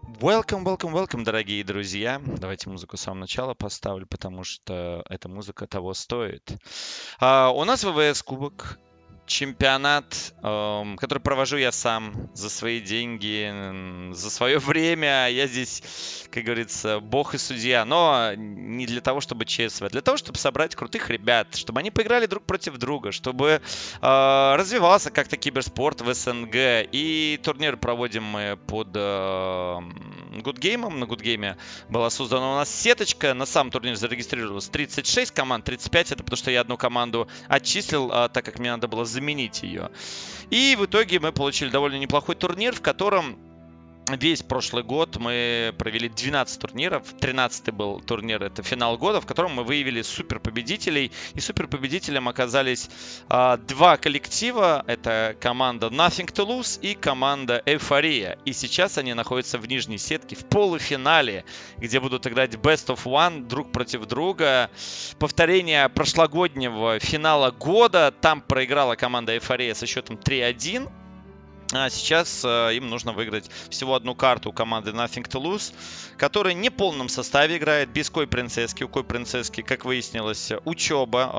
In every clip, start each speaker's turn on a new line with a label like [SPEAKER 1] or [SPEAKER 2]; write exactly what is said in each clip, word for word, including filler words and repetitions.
[SPEAKER 1] Welcome, welcome, welcome, дорогие друзья. Давайте музыку с самого начала поставлю, потому что эта музыка того стоит. А, у нас ВВС Кубок, чемпионат, эм, который провожу я сам за свои деньги, м, за свое время. Я здесь, как говорится, бог и судья. Но не для того, чтобы чествовать, а для того, чтобы собрать крутых ребят, чтобы они поиграли друг против друга, чтобы э, развивался как-то киберспорт в СНГ. И турнир проводим мы под э, Гудгеймом. На Гудгейме была создана у нас сеточка. На сам турнир зарегистрировалось тридцать шесть команд. тридцать пять это потому, что я одну команду отчислил, а, так как мне надо было заменить ее. И в итоге мы получили довольно неплохой турнир, в котором весь прошлый год мы провели двенадцать турниров. тринадцатый был турнир, это финал года, в котором мы выявили супер победителей. И супер победителем оказались а, два коллектива. Это команда Nothing to Lose и команда Эйфория. И сейчас они находятся в нижней сетке, в полуфинале, где будут играть Best of One друг против друга. Повторение прошлогоднего финала года. Там проиграла команда Эйфория со счетом три один. А сейчас э, им нужно выиграть всего одну карту у команды Nothing to Lose, которая не в полном составе играет, без Кой Принцесски. У Кой Принцесски, как выяснилось, учеба.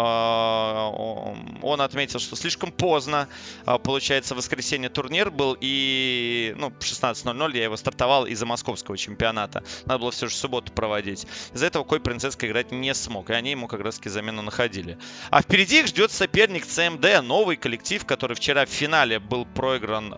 [SPEAKER 1] Э, он отметил, что слишком поздно, э, получается, в воскресенье турнир был, и ну, в шестнадцать ноль ноль я его стартовал из-за московского чемпионата. Надо было все же в субботу проводить. Из-за этого Кой Принцесска играть не смог, и они ему как раз-таки замену находили. А впереди их ждет соперник си эм ди, новый коллектив, который вчера в финале был проигран.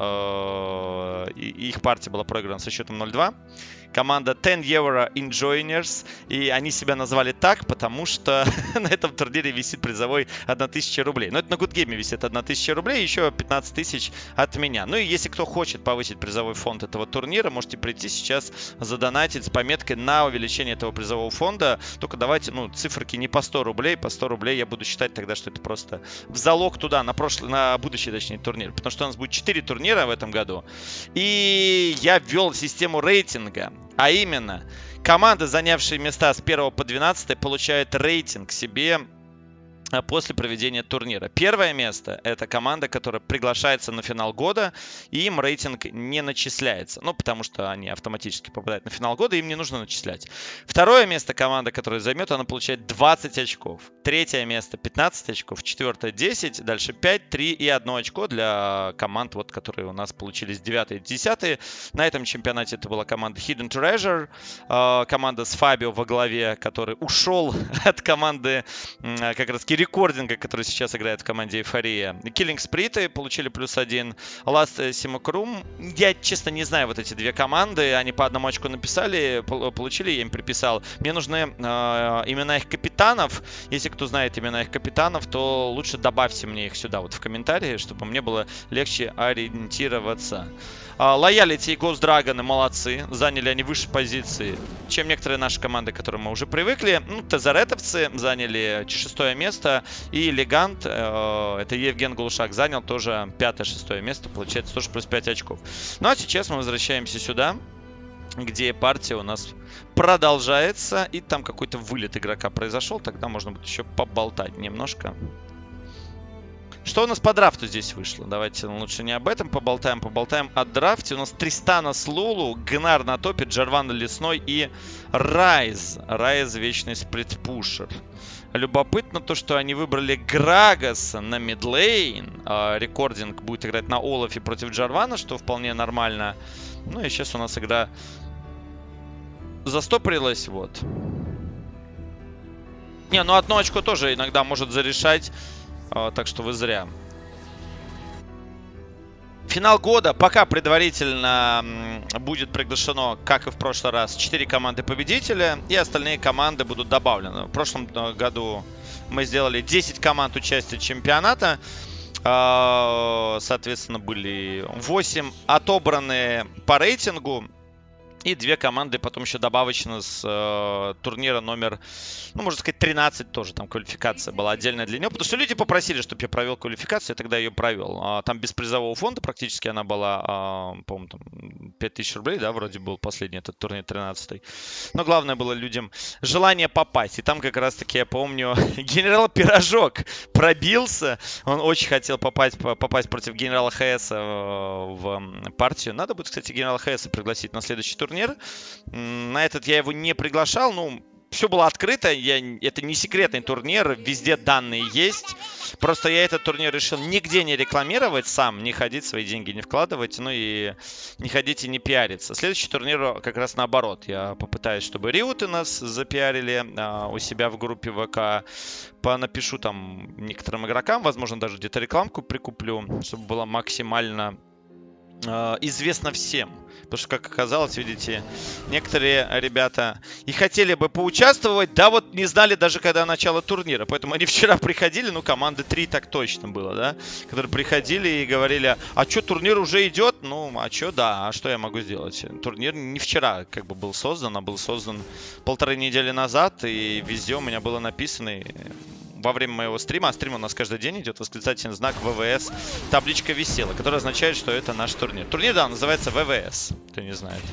[SPEAKER 1] Их партия была проиграна со счетом ноль два. Команда ten Euro Enjoiners. И они себя назвали так, потому что на этом турнире висит призовой тысяча рублей. Но это на Гудгейме висит тысяча рублей, еще пятнадцать тысяч от меня. Ну и если кто хочет повысить призовой фонд этого турнира, можете прийти сейчас задонатить с пометкой на увеличение этого призового фонда. Только давайте, ну, циферки не по сто рублей. По сто рублей я буду считать тогда, что это просто в залог туда, на прошлый, на будущий, точнее, турнир. Потому что у нас будет четыре турнира в этом году. И я ввел систему рейтинга. А именно, команды, занявшие места с первого по двенадцатое, получают рейтинг себе после проведения турнира. Первое место — это команда, которая приглашается на финал года, и им рейтинг не начисляется. Ну, потому что они автоматически попадают на финал года, им не нужно начислять. Второе место команда, которая займет, она получает двадцать очков. Третье место — пятнадцать очков. Четвертое — десять. Дальше пять, три и одно очко для команд, вот, которые у нас получились девятые и десятые. На этом чемпионате это была команда Hidden Treasure, команда с Фабио во главе, который ушел от команды как раз рекординга, который сейчас играет в команде Эйфория. Killing Spree получили плюс один. Last Simacrum. Я, честно, не знаю вот эти две команды. Они по одному очку написали, получили, я им приписал. Мне нужны э, имена их капитанов. Если кто знает имена их капитанов, то лучше добавьте мне их сюда, вот в комментарии, чтобы мне было легче ориентироваться. Loyalty и Ghost Dragon молодцы. Заняли они выше позиции, чем некоторые наши команды, к которым мы уже привыкли. Ну, Тезаретовцы заняли шестое место. И Элегант, э, это Евген Глушак, занял тоже пятое-шестое место. Получается тоже плюс пять очков. Ну а сейчас мы возвращаемся сюда, где партия у нас продолжается. И там какой-то вылет игрока произошел. Тогда можно будет еще поболтать немножко. Что у нас по драфту здесь вышло? Давайте лучше не об этом поболтаем. Поболтаем о драфте. У нас Тристана с Лулу, Гнар на топе, Джарвана Лесной и Райз. Райз — вечный сплитпушер. Любопытно то, что они выбрали Грагаса на мидлейн. А, рекординг будет играть на Олафе против Джарвана, что вполне нормально. Ну и сейчас у нас игра застопорилась. Вот. Не, ну одно очко тоже иногда может зарешать. Так что вы зря. Финал года пока предварительно будет приглашено, как и в прошлый раз, четыре команды победителя. И остальные команды будут добавлены. В прошлом году мы сделали десять команд участия чемпионата. Соответственно, были восемь отобраны по рейтингу. И две команды потом еще добавочно с э, турнира номер, ну, можно сказать, тринадцать тоже. Там квалификация была отдельная для него. Потому что люди попросили, чтобы я провел квалификацию, я тогда ее провел. А, там без призового фонда практически она была, а, по-моему, там пять тысяч рублей, да, вроде был последний этот турнир тринадцатый. Но главное было людям желание попасть. И там как раз-таки, я помню, генерал Пирожок пробился. Он очень хотел попасть, попасть против генерала ХС в партию. Надо будет, кстати, генерала ХС пригласить на следующий турнир. турнир. На этот я его не приглашал, ну... Все было открыто, я, это не секретный турнир, везде данные есть. Просто я этот турнир решил нигде не рекламировать сам, не ходить, свои деньги не вкладывать, ну и не ходить и не пиариться. Следующий турнир как раз наоборот. Я попытаюсь, чтобы Риуты нас запиарили а, у себя в группе ВК. Понапишу там некоторым игрокам, возможно, даже где-то рекламку прикуплю, чтобы было максимально а, известно всем. Потому что, как оказалось, видите, некоторые ребята и хотели бы поучаствовать, да вот не знали даже, когда начало турнира. Поэтому они вчера приходили, ну, команды три так точно было, да, которые приходили и говорили, а что, турнир уже идет? Ну, а что, да, а что я могу сделать? Турнир не вчера как бы был создан, а был создан полторы недели назад, и везде у меня было написано... Во время моего стрима, а стрим у нас каждый день идет, восклицательный знак ВВС, табличка висела, которая означает, что это наш турнир. Турнир, да, называется ВВС, кто не знает.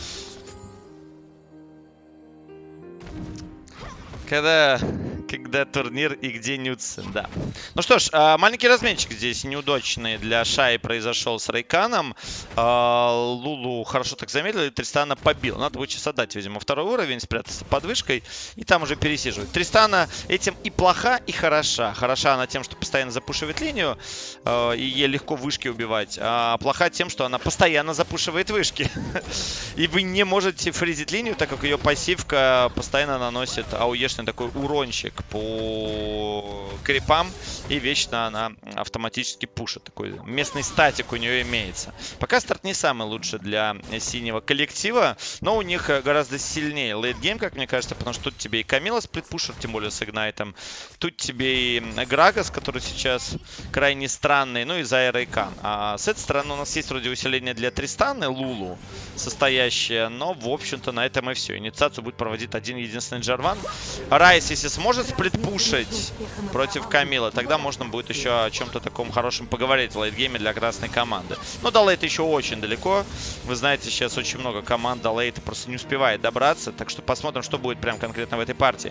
[SPEAKER 1] Когда, когда турнир и где Нюцин, да. Ну что ж, маленький разменчик здесь неудачный для Шаи произошел с Рейканом. Лулу хорошо так замедлил, и Тристана побил. Надо будет сейчас отдать, видимо, второй уровень, спрятаться под вышкой и там уже пересиживать. Тристана этим и плоха, и хороша. Хороша она тем, что постоянно запушивает линию, и ей легко вышки убивать. А плоха тем, что она постоянно запушивает вышки. И вы не можете фризить линию, так как ее пассивка постоянно наносит АОЕшный такой урончик по крипам, и вечно она автоматически пушит. Такой местный статик у нее имеется. Пока старт не самый лучший для синего коллектива, но у них гораздо сильнее лейтгейм, как мне кажется, потому что тут тебе и Камила сплитпушер, тем более с игнайтом, тут тебе и Грагас, который сейчас крайне странный, ну и Зая Рейкан. А с этой стороны у нас есть вроде усиление для Тристаны, Лулу, состоящее, но в общем-то на этом и все. Инициацию будет проводить один единственный Джарван. Райс, если сможет сплитпушить против Камилы, тогда можно будет еще о чем-то таком хорошем поговорить в лейтгейме для красной команды. Но до лейта еще очень далеко. Вы знаете, сейчас очень много команд до лейта просто не успевает добраться. Так что посмотрим, что будет прям конкретно в этой партии.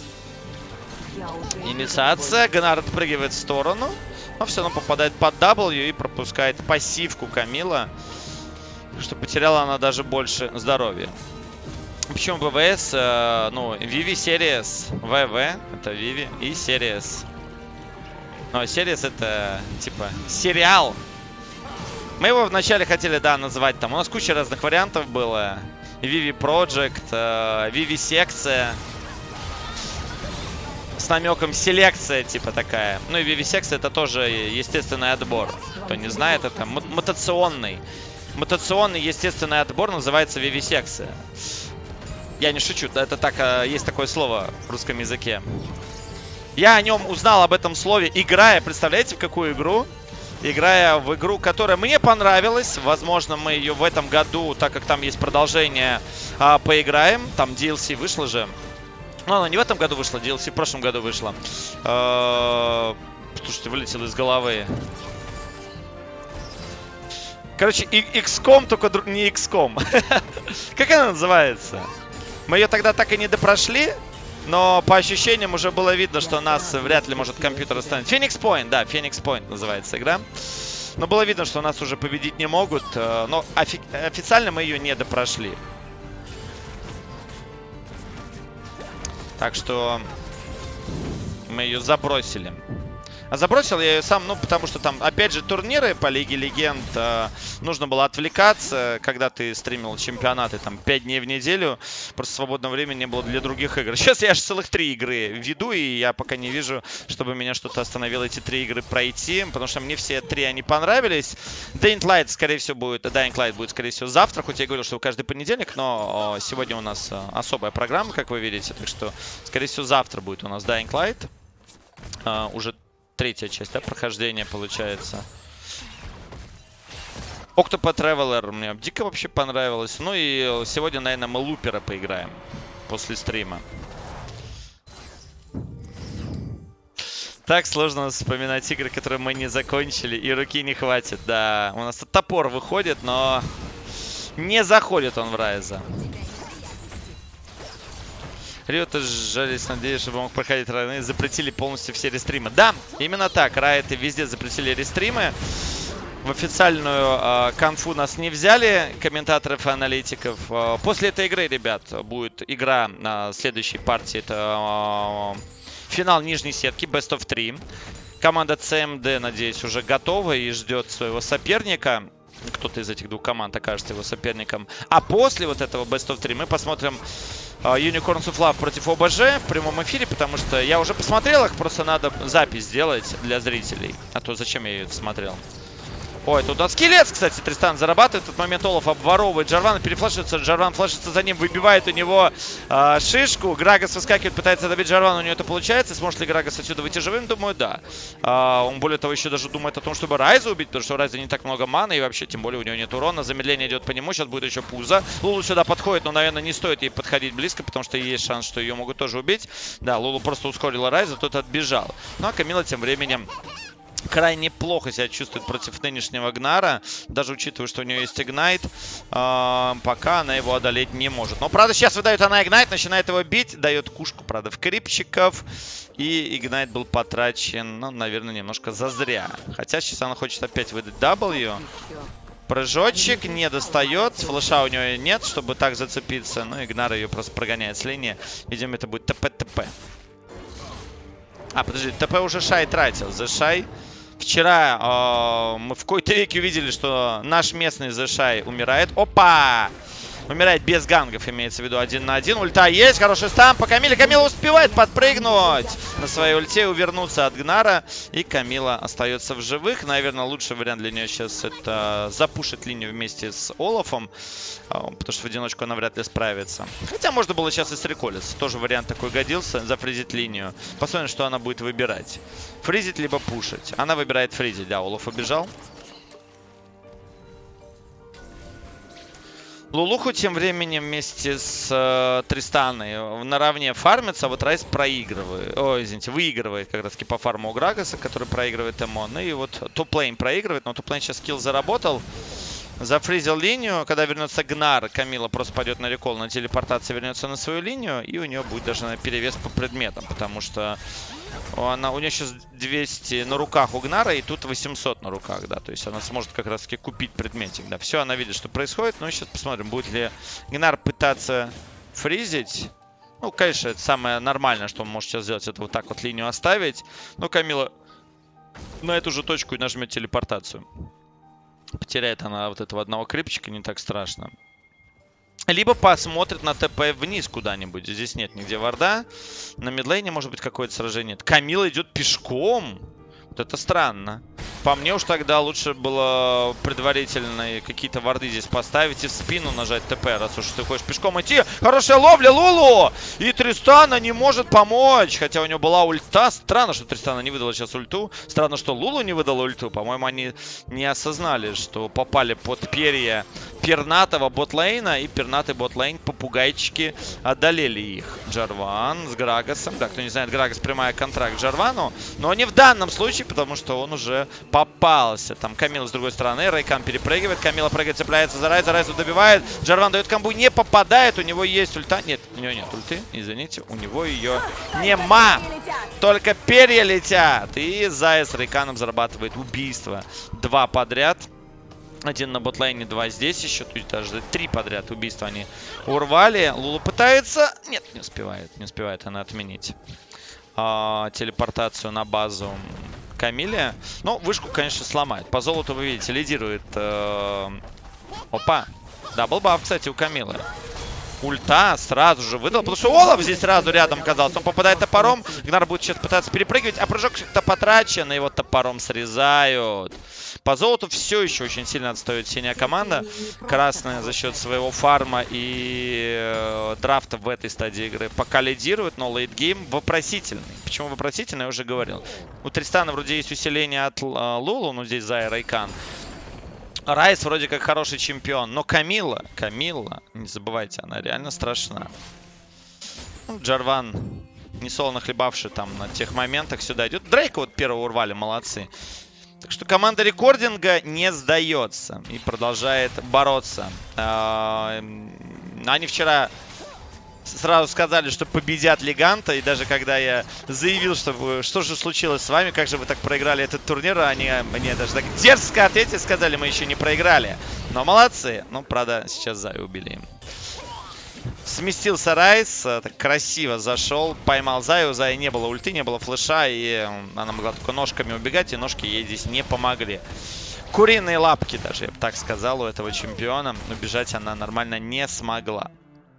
[SPEAKER 1] Инициация. Гнар отпрыгивает в сторону, но все равно попадает под W и пропускает пассивку Камила, что потеряла она даже больше здоровья. Почему ВВС? Э, ну, Vivi Series. ВВ это Vivi и Series. Но Series это типа сериал. Мы его вначале хотели, да, назвать там. У нас куча разных вариантов было. Vivi Project, э, Vivi Секция. С намеком селекция, типа такая. Ну и Vivi Секция это тоже естественный отбор. Кто не знает, это мутационный. Мутационный естественный отбор называется Vivi Секция. Я не шучу, это так, есть такое слово в русском языке. Я о нем узнал, об этом слове, играя, представляете, в какую игру? Играя в игру, которая мне понравилась. Возможно, мы ее в этом году, так как там есть продолжение, поиграем. Там ди эл си вышло же. Ну, она не в этом году вышла, ди эл си в прошлом году вышла. Слушайте, вылетело из головы. Короче, икс ком, только не икс ком. Как она называется? Мы ее тогда так и не допрошли, но по ощущениям уже было видно, что нас вряд ли может компьютер остановить. Phoenix Point, да, Phoenix Point называется игра. Но было видно, что нас уже победить не могут, но офи официально мы ее не допрошли. Так что мы ее забросили. А забросил я ее сам, ну, потому что там, опять же, турниры по Лиге Легенд. Э, нужно было отвлекаться, когда ты стримил чемпионаты, там, пять дней в неделю. Просто свободного времени не было для других игр. Сейчас я аж целых три игры веду, и я пока не вижу, чтобы меня что-то остановило эти три игры пройти. Потому что мне все три, они понравились. Dying Light, скорее всего, будет, Dying Light будет, скорее всего, завтра. Хоть я говорил, что каждый понедельник, но о, сегодня у нас особая программа, как вы видите. Так что, скорее всего, завтра будет у нас Dying Light. Э, уже третья часть, да, прохождения получается. Octopath Traveler мне дико вообще понравилось. Ну и сегодня, наверное, мы Лупера поиграем после стрима. Так сложно вспоминать игры, которые мы не закончили, и руки не хватит. Да, у нас тут топор выходит, но не заходит он в Райза. Риоты сжались, надеюсь, чтобы мог проходить районы. Запретили полностью все рестримы. Да, именно так. Райоты везде запретили рестримы. в официальную э, конфу нас не взяли, комментаторов и аналитиков. Э, после этой игры, ребят, будет игра на следующей партии. Это э, финал нижней сетки, Best of три. Команда си эм ди, надеюсь, уже готова и ждет своего соперника. Кто-то из этих двух команд окажется его соперником. А после вот этого Best of три мы посмотрим uh, Unicorns of Love против о бэ жэ в прямом эфире, потому что я уже посмотрел их, просто надо запись сделать для зрителей. А то зачем я ее смотрел? Ой, тут скелет, кстати, Тристан зарабатывает. В этот момент Олаф обворовывает Джарвана, перефлешится. Джарван флешится за ним, выбивает у него э, шишку. Грагас выскакивает, пытается добить Джарвана, у него это получается. Сможет ли Грагас отсюда выйти живым? Думаю, да. Э, он, более того, еще даже думает о том, чтобы Райза убить, потому что у Райза не так много маны, и вообще, тем более, у него нет урона. Замедление идет по нему, сейчас будет еще пузо. Лулу сюда подходит, но, наверное, не стоит ей подходить близко, потому что есть шанс, что ее могут тоже убить. Да, Лулу просто ускорила Райза, тот отбежал. Ну, а Камила тем временем крайне плохо себя чувствует против нынешнего Гнара, даже учитывая, что у нее есть Игнайт, э, пока она его одолеть не может. Но, правда, сейчас выдает она Игнайт, начинает его бить, дает кушку, правда, в крипчиков, и Игнайт был потрачен, ну, наверное, немножко зазря. Хотя сейчас она хочет опять выдать W. Прыжочек не достает, флеша у нее нет, чтобы так зацепиться, ну, Игнар ее просто прогоняет с линии. Видимо, это будет ТП-ТП. А, подожди, ТП уже Шай тратил, за Шай. Вчера э, мы в какой-то веке увидели, что наш местный The Shy умирает. Опа! Умирает без гангов, имеется в виду один на один. Ульта есть, хороший стамп по Камиле. Камила успевает подпрыгнуть на своей ульте, увернуться от Гнара. И Камила остается в живых. Наверное, лучший вариант для нее сейчас это запушить линию вместе с Олафом. Потому что в одиночку она вряд ли справится. Хотя можно было сейчас и с Реколес. Тоже вариант такой годился. Зафризить линию. Посмотрим, что она будет выбирать. Фризить либо пушить. Она выбирает фризить. Да, Олаф убежал. Лулуху тем временем вместе с э, Тристаной наравне фармится, а вот Райс проигрывает. Ой, извините, выигрывает как раз таки по фарму у Грагаса, который проигрывает Эмон. И вот топ-лейн проигрывает, но топ-лейн сейчас скилл заработал. Зафризил линию. Когда вернется Гнар, Камила просто пойдет на рекол, на телепортации вернется на свою линию. И у нее будет даже на перевес по предметам, потому что она, у нее сейчас двести на руках у Гнара, и тут восемьсот на руках, да. То есть она сможет как раз таки купить предметик, да. Все, она видит, что происходит. Ну, сейчас посмотрим, будет ли Гнар пытаться фризить. Ну, конечно, это самое нормальное, что он может сейчас сделать, это вот так вот линию оставить. Но Камила на эту же точку и нажмет телепортацию. Потеряет она вот этого одного крипчика, не так страшно. Либо посмотрит на ТП вниз куда-нибудь. Здесь нет нигде варда. На мидлейне может быть какое-то сражение. Камила идет пешком. Вот это странно. По мне уж тогда лучше было предварительно какие-то варды здесь поставить и в спину нажать ТП, раз уж ты хочешь пешком идти. Хорошая ловля Лулу! И Тристана не может помочь, хотя у него была ульта. Странно, что Тристана не выдала сейчас ульту. Странно, что Лулу не выдала ульту. По-моему, они не осознали, что попали под перья пернатого ботлейна. И пернатый ботлейн, попугайчики, одолели их. Джарван с Грагасом. Да, кто не знает, Грагас прямая контракт Джарвану. Но не в данном случае, потому что он уже попался. Там Камила с другой стороны. Рейкан перепрыгивает. Камила прыгает, цепляется за Райза. Райзу добивает. Джарван дает камбу. Не попадает. У него есть ульта. Нет, у него нет ульты. Извините. У него ее нема. Только перья летят. И Зая с Рейканом зарабатывает убийство. Два подряд. Один на ботлайне, два здесь еще. Тут даже три подряд убийства они урвали. Лулу пытается. Нет, не успевает. Не успевает она отменить а, телепортацию на базу Камиле. Ну, вышку, конечно, сломает. По золоту, вы видите, лидирует. Э... Опа. Даблбаф, кстати, у Камилы. Ульта сразу же выдал, потому что Олаф здесь сразу рядом оказался. Он попадает топором. Гнар будет сейчас пытаться перепрыгивать, а прыжок-то потрачен, и его топором срезают. По золоту все еще очень сильно отстает синяя команда. Красная за счет своего фарма и э, драфта в этой стадии игры пока лидирует, но лейтгейм вопросительный. Почему вопросительный, я уже говорил. У Тристана вроде есть усиление от э, Лулу, ну здесь Зая Рейкан. Райс вроде как хороший чемпион, но Камила, Камила, не забывайте, она реально страшна. Ну, Джарван, не солоно хлебавший там на тех моментах, сюда идет. Дрейка вот первого урвали, молодцы. Так что команда рекординга не сдается и продолжает бороться. Они вчера сразу сказали, что победят Леганта. И даже когда я заявил, что, вы, что же случилось с вами, как же вы так проиграли этот турнир, они мне даже так дерзко ответили, сказали, мы еще не проиграли. Но молодцы. Ну, правда, сейчас Заю убили им. Сместился Райс, так красиво зашел, поймал Заю. У Заи не было ульты, не было флеша, и она могла только ножками убегать, и ножки ей здесь не помогли. Куриные лапки даже, я бы так сказал, у этого чемпиона. Но бежать она нормально не смогла.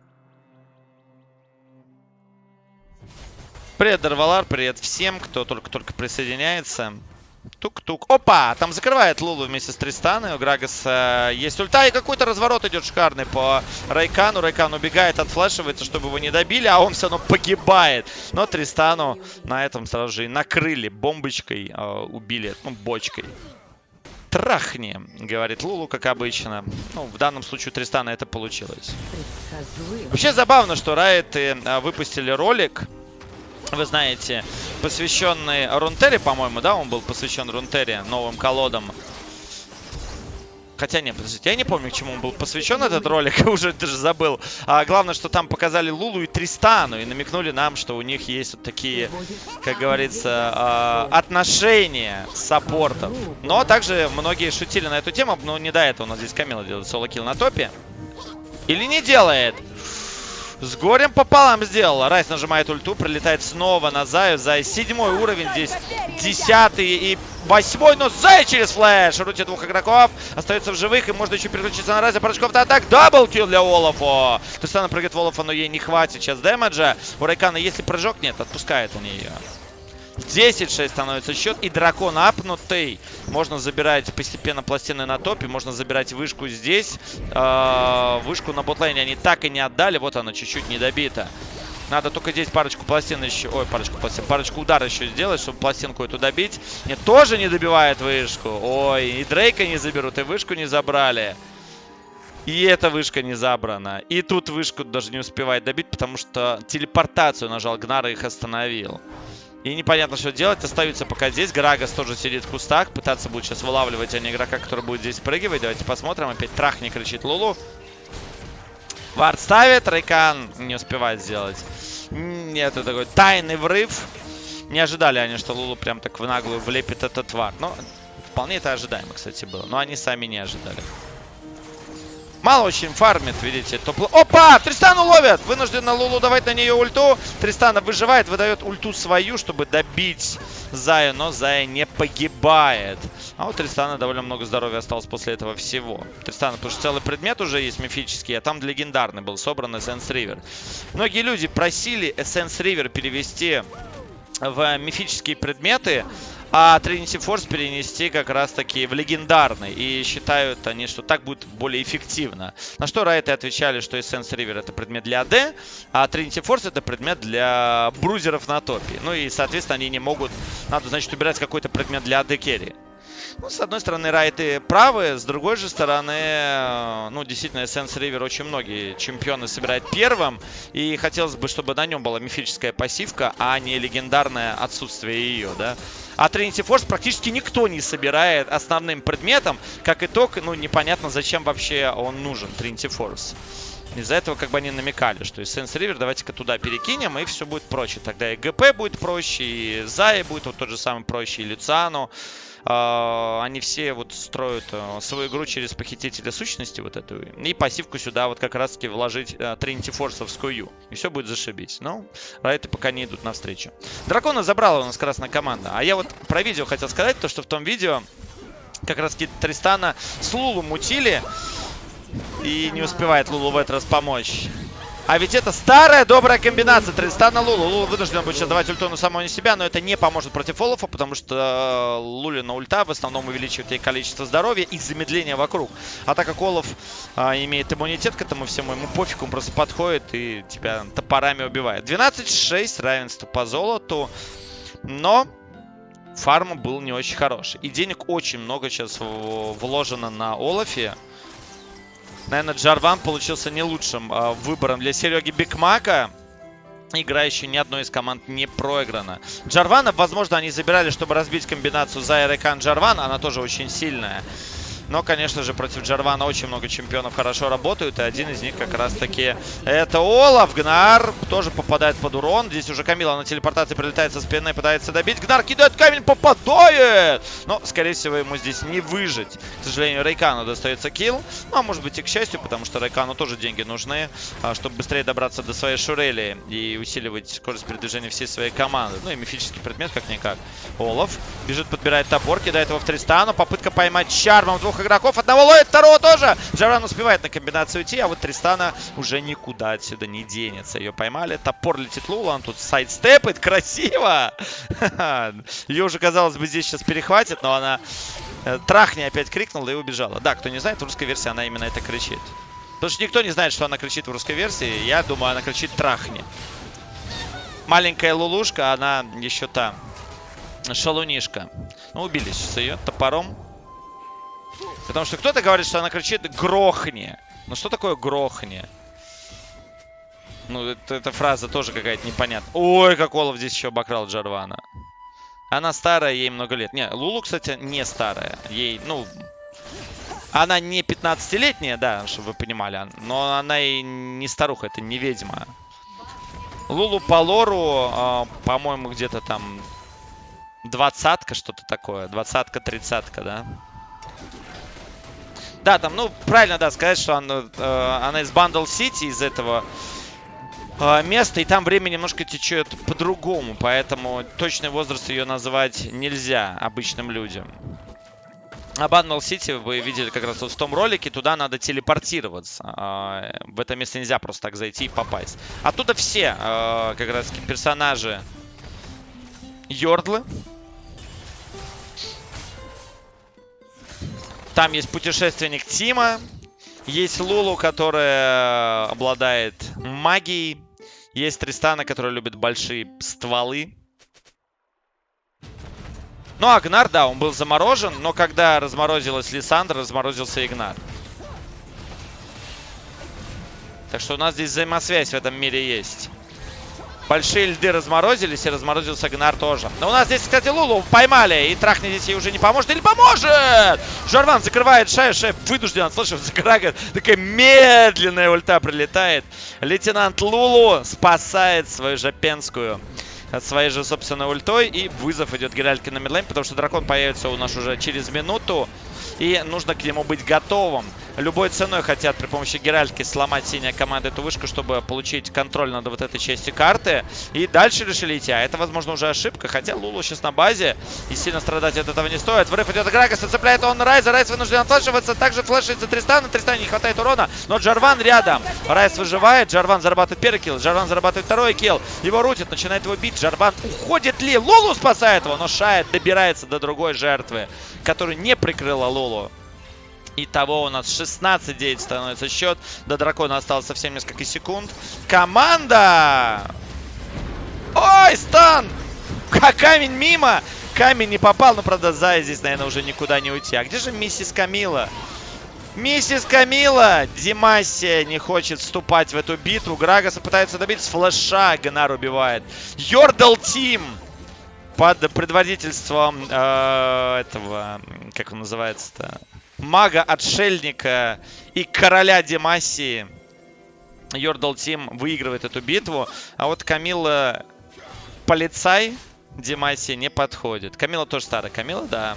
[SPEAKER 1] Привет, Дарвалар, привет всем, кто только-только присоединяется. Тук-тук. Опа! Там закрывает Лулу вместе с Тристаной. У Грагаса есть ульта. И какой-то разворот идет шикарный по Райкану. Райкан убегает, отфлешивается, чтобы его не добили. А он все равно погибает. Но Тристану на этом сразу же и накрыли. Бомбочкой э, убили. Ну, бочкой. Трахни, говорит Лулу, как обычно. Ну, в данном случае у Тристана это получилось. Вообще забавно, что Райты э, выпустили ролик. Вы знаете, посвященный Рунтере, по-моему, да, он был посвящен Рунтере, новым колодам. Хотя нет, подождите, я не помню, к чему он был посвящен, этот ролик, уже даже забыл. А главное, что там показали Лулу и Тристану и намекнули нам, что у них есть вот такие, как говорится, отношения саппортов. Но также многие шутили на эту тему, но не до этого. У нас здесь Камила делает соло-килл на топе. Или не делает? С горем пополам сделала. Райс нажимает ульту, прилетает снова на Заю. Зай седьмой уровень здесь. Десятый и восьмой. Но Зай через флеш. Рутит двух игроков. Остается в живых. И можно еще переключиться на Райза. Парочков на атак. Даблкил для Олафа. Тристана прыгает в Олафа, но ей не хватит сейчас дэмэджа. У Райкана, если прыжок, нет, отпускает они ее. десять шесть становится счет. И дракон апнутый. Можно забирать постепенно пластины на топе. Можно забирать вышку здесь. Э-э, вышку на ботлейне они так и не отдали. Вот она чуть-чуть не добита. Надо только здесь парочку пластин еще... Ой, парочку пластин. Парочку ударов еще сделать, чтобы пластинку эту добить. Нет, тоже не добивает вышку. Ой, и Дрейка не заберут, и вышку не забрали. И эта вышка не забрана. И тут вышку даже не успевает добить, потому что телепортацию нажал Гнар и их остановил. И непонятно, что делать. Остаются пока здесь. Грагас тоже сидит в кустах. Пытаться будет сейчас вылавливать, а не игрока, который будет здесь прыгивать. Давайте посмотрим. Опять трахни, кричит Лулу. Вард ставит. Райкан не успевает сделать. Нет, это такой тайный врыв. Не ожидали они, что Лулу прям так в наглую влепит этот вард. Но вполне это ожидаемо, кстати, было. Но они сами не ожидали. Мало очень фармит, видите. Топ... Опа! Тристану ловят! Вынуждена Лулу давать на нее ульту. Тристана выживает, выдает ульту свою, чтобы добить Заю. Но Зая не погибает. А у Тристана довольно много здоровья осталось после этого всего. Тристана, потому что целый предмет уже есть мифический, а там легендарный был собран Эссенс Ривер. Многие люди просили Эссенс Ривер перевести в мифические предметы, а Trinity Force перенести как раз таки в легендарный. И считают они, что так будет более эффективно. На что Райты отвечали, что Essence River это предмет для АД, а Trinity Force это предмет для брузеров на топе. Ну и, соответственно, они не могут... Надо, значит, убирать какой-то предмет для АД керри. Ну, с одной стороны, Райты правы, с другой же стороны, ну, действительно, Essence River очень многие чемпионы собирают первым. И хотелось бы, чтобы на нем была мифическая пассивка, а не легендарное отсутствие ее, да. А Trinity Force практически никто не собирает основным предметом. Как итог, ну, непонятно, зачем вообще он нужен, Trinity Force. Из-за этого как бы они намекали, что Essence River давайте-ка туда перекинем, и все будет проще. Тогда и ГП будет проще, и Зае будет вот тот же самый проще, и Люциану. Uh, они все вот строят uh, свою игру через похитителя сущности вот эту. И пассивку сюда вот как раз таки вложить uh, Trinity Force'овскую. И все будет зашибись. Но Райты пока не идут навстречу. Дракона забрала у нас красная команда. А я вот про видео хотел сказать, то что в том видео как раз таки Тристана с Лулу мутили. И не успевает Лулу в этот раз помочь. А ведь это старая добрая комбинация Тристана Лулу. Лулу вынужден будет сейчас давать ульту на самого не себя, но это не поможет против Олафа, потому что Лулина ульта в основном увеличивает ей количество здоровья и замедление вокруг. А так как Олаф а, имеет иммунитет к этому всему, ему пофиг, он просто подходит и тебя топорами убивает. двенадцать шесть, равенство по золоту, но фарм был не очень хороший. И денег очень много сейчас вложено на Олафе. Наверное, Джарван получился не лучшим э, выбором для Сереги Бигмака. Игра еще ни одной из команд не проиграна. Джарвана, возможно, они забирали, чтобы разбить комбинацию Зая, Райкан, Джарван. Она тоже очень сильная. Но, конечно же, против Джарвана очень много чемпионов хорошо работают. И один из них как раз-таки это Олаф. Гнар тоже попадает под урон. Здесь уже Камила на телепортации прилетает со спины, пытается добить. Гнар кидает камень, попадает! Но, скорее всего, ему здесь не выжить. К сожалению, Рейкану достается килл. Ну, а может быть и к счастью, потому что Рейкану тоже деньги нужны, чтобы быстрее добраться до своей Шурели и усиливать скорость передвижения всей своей команды. Ну и мифический предмет как-никак. Олаф бежит, подбирает топор, кидает его в Тристану. Попытка поймать чармом двух игроков. Одного ловит, второго тоже. Джарван успевает на комбинацию идти, а вот Тристана уже никуда отсюда не денется. Ее поймали. Топор летит Лула. Он тут сайдстепает. Красиво! Ее уже, казалось бы, здесь сейчас перехватит, но она трахни опять крикнула и убежала. Да, кто не знает, в русской версии она именно это кричит. Потому что никто не знает, что она кричит в русской версии. Я думаю, она кричит трахни. Маленькая Лулушка, она еще та шалунишка. Ну, убили сейчас ее топором. Потому что кто-то говорит, что она кричит грохни. Ну, что такое грохни? Ну, это, эта фраза тоже какая-то непонятная. Ой, как Олаф здесь еще обокрал Джарвана. Она старая, ей много лет. Не, Лулу, кстати, не старая. Ей, ну... Она не пятнадцатилетняя, да, чтобы вы понимали. Но она и не старуха, это не ведьма. Лулу по лору, э, по-моему, где-то там двадцатка, что-то такое. Двадцатка, тридцатка, да. Да, там, ну, правильно, да, сказать, что она, э, она из Бандл Сити, из этого э, места. И там время немножко течет по-другому. Поэтому точный возраст ее назвать нельзя обычным людям. А Бандл Сити вы видели как раз вот в том ролике. Туда надо телепортироваться. Э, в это место нельзя просто так зайти и попасть. Оттуда все э, как раз персонажи Йордлы. Там есть путешественник Тима. Есть Лулу, которая обладает магией. Есть Тристана, который любит большие стволы. Ну, а Гнар, да, он был заморожен. Но когда разморозилась Лиссандра, разморозился и Гнар. Так что у нас здесь взаимосвязь в этом мире есть. Большие льды разморозились, и разморозился Гнар тоже. Но у нас здесь, кстати, Лулу поймали. И трахни здесь ей уже не поможет. Или поможет! Джарван закрывает шею. Шея вынужден, слышишь, Грага. Такая медленная ульта прилетает. Лейтенант Лулу спасает свою жапенскую от своей же, собственно, ультой. И вызов идет Геральтке на мидлейн, потому что дракон появится у нас уже через минуту. И нужно к нему быть готовым. Любой ценой хотят при помощи Геральтки сломать синяя команда эту вышку, чтобы получить контроль над вот этой частью карты. И дальше решили идти. А это, возможно, уже ошибка. Хотя Лулу сейчас на базе. И сильно страдать от этого не стоит. Врыв идет Грагаса, цепляет он Райза. Райз вынужден отфлешиваться. Также флешится Тристана. Тристана не хватает урона. Но Джарван рядом. Райз выживает. Джарван зарабатывает первый килл. Джарван зарабатывает второй килл. Его рутит. Начинает его бить. Джарван уходит ли? Лулу спасает его. Но Шайд добирается до другой жертвы, которую не прикрыла Лулу. Итого у нас шестнадцать девять становится счет. До дракона осталось совсем несколько секунд. Команда! Ой, стан! Камень мимо! Камень не попал, но, правда, Зая здесь, наверное, уже никуда не уйти. А где же миссис Камила? Миссис Камила! Димасия не хочет вступать в эту битву. Грагаса пытается добить с флеша. Гнар убивает. Йордл Тим! Под предводительством э, этого, как он называется-то? Мага-отшельника и короля Димасии. Йордл Тим выигрывает эту битву. А вот Камила полицай Димасии не подходит. Камила тоже старая. Камила, да.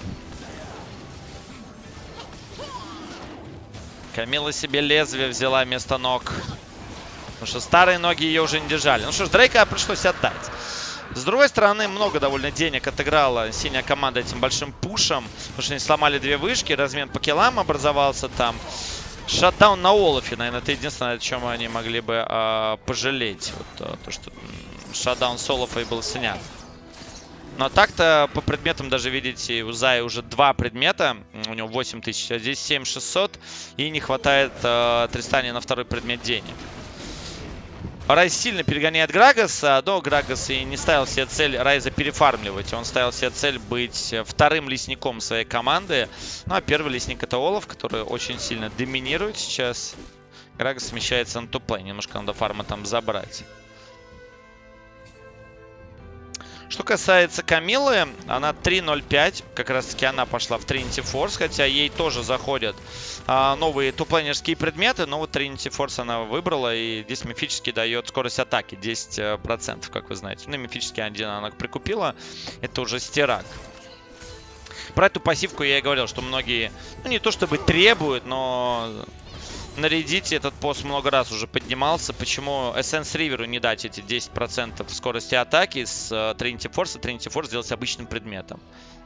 [SPEAKER 1] Камила себе лезвие взяла вместо ног. Потому что старые ноги ее уже не держали. Ну что ж, Дрейка пришлось отдать. С другой стороны, много довольно денег отыграла синяя команда этим большим пушем. Потому что они сломали две вышки, размен по киллам образовался там. Шатдаун на Олафе, наверное, это единственное, о чем они могли бы э, пожалеть. Вот, э, то, что шатдаун с Олафой был снят. Но так-то по предметам даже, видите, у Зая уже два предмета. У него восемь тысяч, а здесь семь шестьсот. И не хватает э, Тристане на второй предмет денег. Райз сильно перегоняет Грагаса, но Грагас и не ставил себе цель Райза перефармливать. Он ставил себе цель быть вторым лесником своей команды. Ну а первый лесник это Олаф, который очень сильно доминирует сейчас. Грагас смещается на топ-лейн. Немножко надо фарма там забрать. Что касается Камилы, она три ноль пять. Как раз таки она пошла в Trinity Force, хотя ей тоже заходят а, новые туплейнерские предметы. Но вот Trinity Force она выбрала, и здесь мифически дает скорость атаки десять процентов, как вы знаете. Ну, мифический один она прикупила. Это уже стирак. Про эту пассивку я и говорил, что многие, ну, не то чтобы требуют, но нарядите этот пост много раз уже поднимался. Почему Essence River'у не дать эти десять процентов скорости атаки с uh, Trinity Force, а Trinity Force сделать обычным предметом?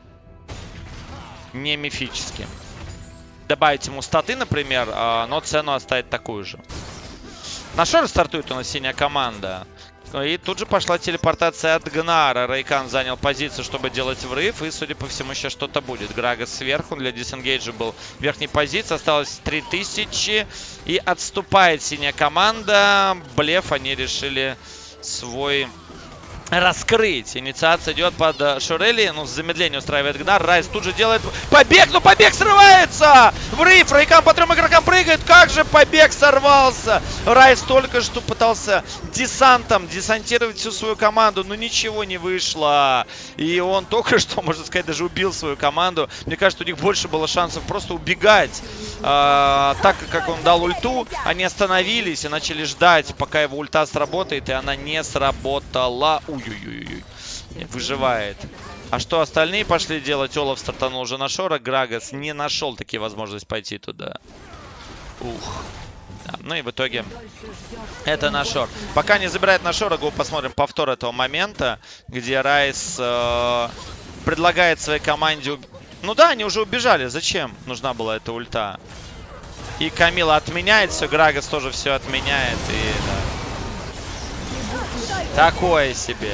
[SPEAKER 1] Не мифическим. Добавить ему статы, например, uh, но цену оставить такую же. На Шоре стартует у нас синяя команда. И тут же пошла телепортация от Гнара. Рейкан занял позицию, чтобы делать врыв. И, судя по всему, сейчас что-то будет. Грагас сверху. Для дисенгейджа был в верхней позиции. Осталось три тысячи. И отступает синяя команда. Блеф они решили свой раскрыть. Инициация идет под Шорели. Ну, с замедлением устраивает Гнар. Райс тут же делает побег. Ну, побег срывается! Врыв. Рейкан по трем игрокам прыгает. Как же побег сорвался! Райс только что пытался десантом десантировать всю свою команду. Но ничего не вышло. И он только что, можно сказать, даже убил свою команду. Мне кажется, у них больше было шансов просто убегать. А, так как он дал ульту, они остановились и начали ждать, пока его ульта сработает. И она не сработала. Ой-ой-ой. Выживает. А что остальные пошли делать? Олаф стартанул уже на Шора. Грагас не нашел такие возможности пойти туда. Ух. Да. Ну и в итоге это на Шор. Пока не забирает на Шора, го посмотрим повтор этого момента, где Райс э, предлагает своей команде... Ну да, они уже убежали. Зачем нужна была эта ульта? И Камила отменяет все. Грагас тоже все отменяет. И да. Такое себе.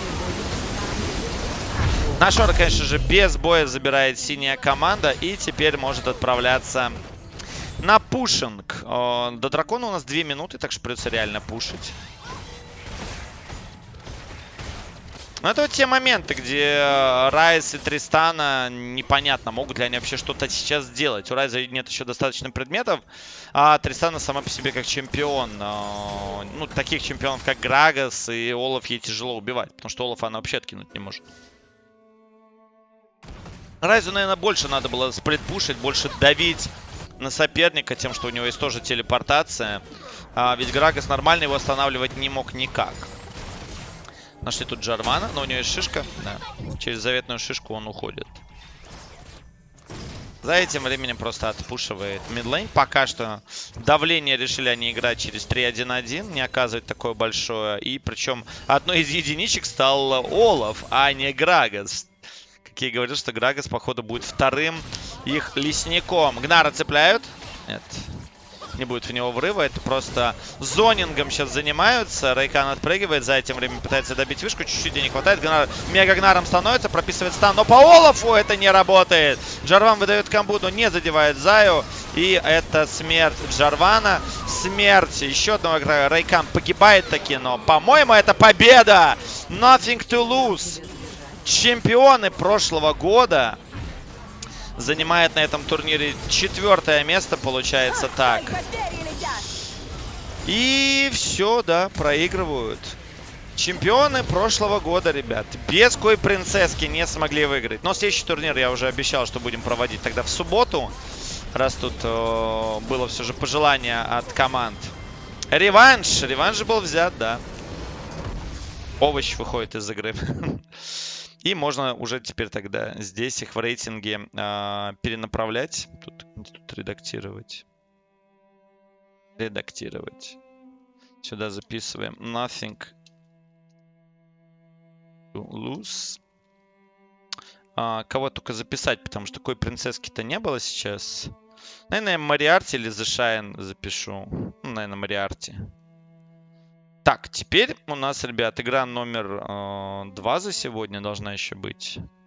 [SPEAKER 1] На Шора, конечно же, без боя забирает синяя команда. И теперь может отправляться на пушинг. До дракона у нас две минуты, так что придется реально пушить. Ну, это вот те моменты, где Райс и Тристана непонятно, могут ли они вообще что-то сейчас сделать. У Райза нет еще достаточно предметов, а Тристана сама по себе как чемпион. Ну, таких чемпионов, как Грагас и Олаф, ей тяжело убивать, потому что Олаф она вообще откинуть не может. Райзу, наверное, больше надо было сплитпушить, больше давить на соперника тем, что у него есть тоже телепортация. А ведь Грагас нормально его останавливать не мог никак. Нашли тут Джарвана, но у него есть шишка. Да. Через заветную шишку он уходит. За этим временем просто отпушивает мидлейн. Пока что давление решили они играть через три один один. Не оказывать такое большое. И причем одной из единичек стал Олаф, а не Грагас. Как я и говорил, что Грагас, походу, будет вторым их лесником. Гнара цепляют. Нет. Не будет в него врыва. Это просто зонингом сейчас занимаются. Рейкан отпрыгивает. За этим временем пытается добить вышку. Чуть-чуть не хватает. Гнар мега Гнаром становится. Прописывает стан. Но по Олафу это не работает. Джарван выдает камбу, но не задевает Заю. И это смерть Джарвана. Смерть еще одного игрока. Рейкан погибает таки. Но, по-моему, это победа. Nothing to lose. Чемпионы прошлого года занимает на этом турнире четвертое место, получается так. И все, да, проигрывают. Чемпионы прошлого года, ребят. Без кой принцесски не смогли выиграть. Но следующий турнир я уже обещал, что будем проводить тогда в субботу. Раз тут э, было все же пожелание от команд. Реванш. Реванш же был взят, да. Овощ выходит из игры. И можно уже теперь тогда здесь их в рейтинге э, перенаправлять. Тут, тут редактировать. Редактировать. Сюда записываем. Nothing to lose. А, кого только записать, потому что такой принцесски-то не было сейчас. Наверное, Мариарти или The Shine запишу. Ну, наверное, Мариарти. Так, теперь у нас, ребят, игра номер э, два за сегодня должна еще быть.